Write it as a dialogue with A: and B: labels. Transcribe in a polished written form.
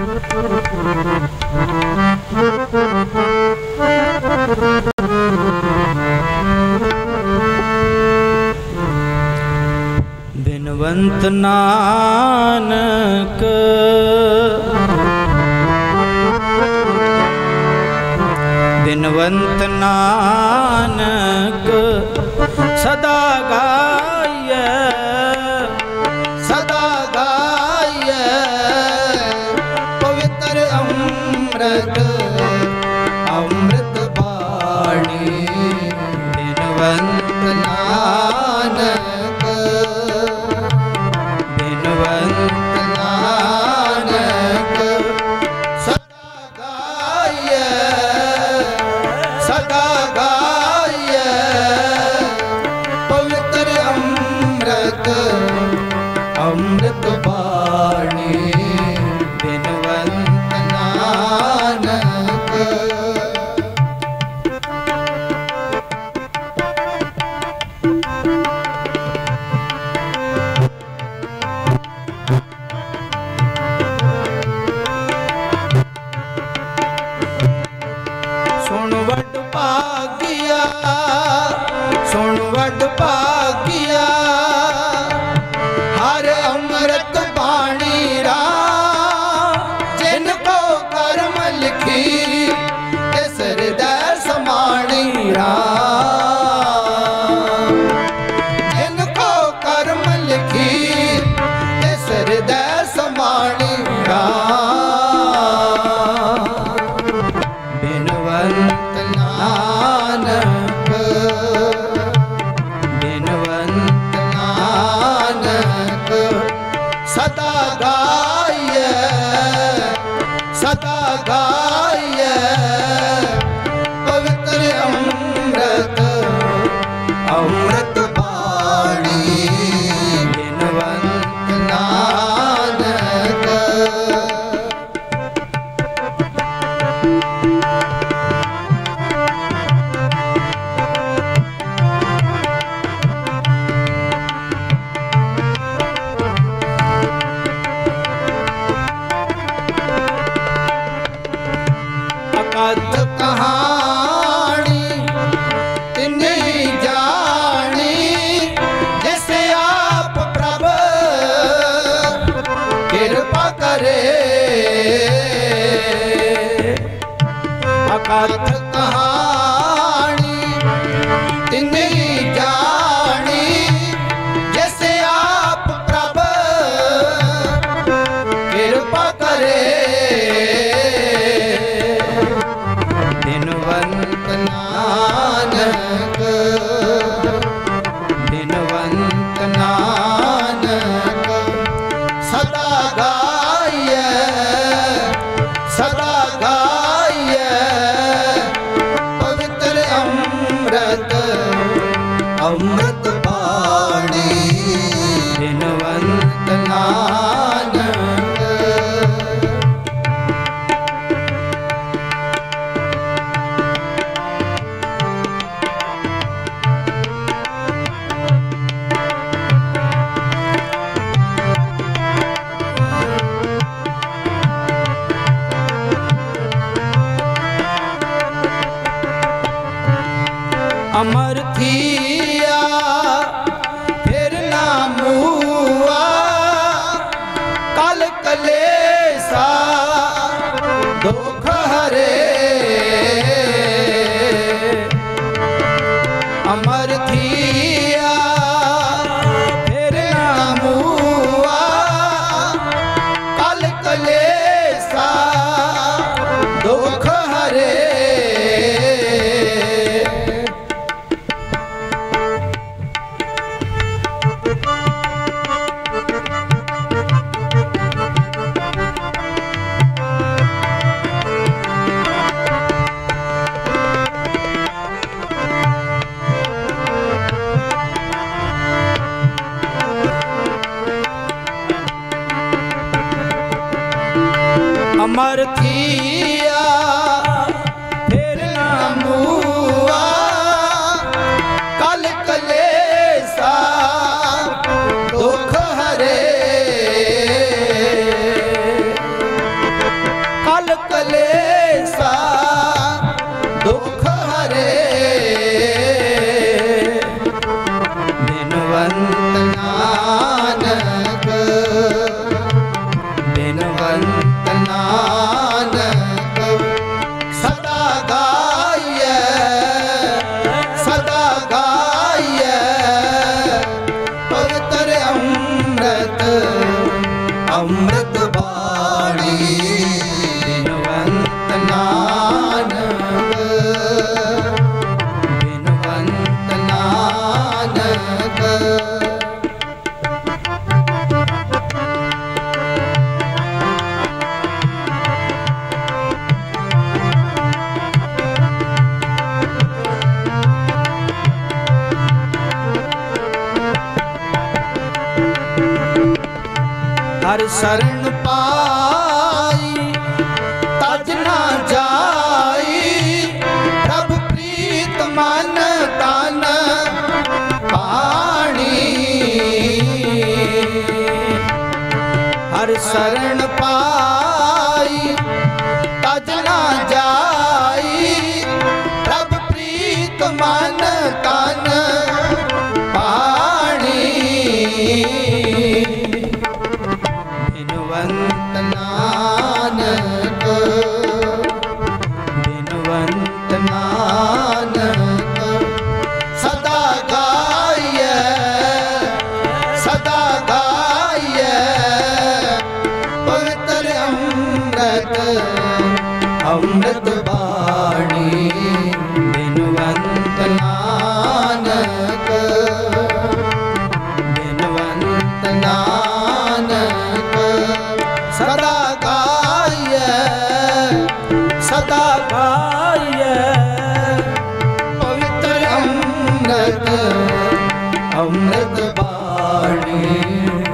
A: बिनवंत नानक बिनवंत नानक सदा गाय पवित्र अमृत अमृत बाणी बिनवंत नानक बिनवंत नानक सदा गाय पवित्र अमृत अमृत बाणी बिनवंत नानक। सुन वड भागिया सुन वड भागिया हर अमृत बाणी रा जिनको कर्म लिखी इस हृदय समाणी रा जिनको कर्म लिखी इस हृदय समाणी रा बिनवंत नानक बिनवंत नानक सदा गाय पवित्र अमृत अमृत बाणी बिनवंत नानक। अकथ कहानी तिन्हीं जानी जैसे आप प्रभु कृपा करे। अकथ कहानी तिन्हीं जानी जैसे आप प्रभु कृपा करे। बिनवंत नानक बिनवंत नानक सदा गाय पवित्र अमृत अमृत बाणी बिनवंत नानक। अमर थिया फिर ना मुआ कल कलेसा दुख हरे। अमर थिया फिर ना मुआ कल कलेसा दुख हरे। अमर थिया फिर ना मुआ कल कलेसा दुख हरे। नानक सदा गाइए पवित्र अमृत अमृत बाणी बिनवंत नानक बिनवंत नानक। हर शरण पाई तज ना जाई प्रभु प्रीत मन तन पाणी। हर शरण पाई तज ना जाई प्रभु प्रीत मन तन पाणी। बिनवंत नानक बिनवंत नानक सदा गाइए पवित्र अमृत अमृत बाणी बिनवंत नानक बिनवंत नानक सदा गाइए पवित्र अमृत अमृत बाणी।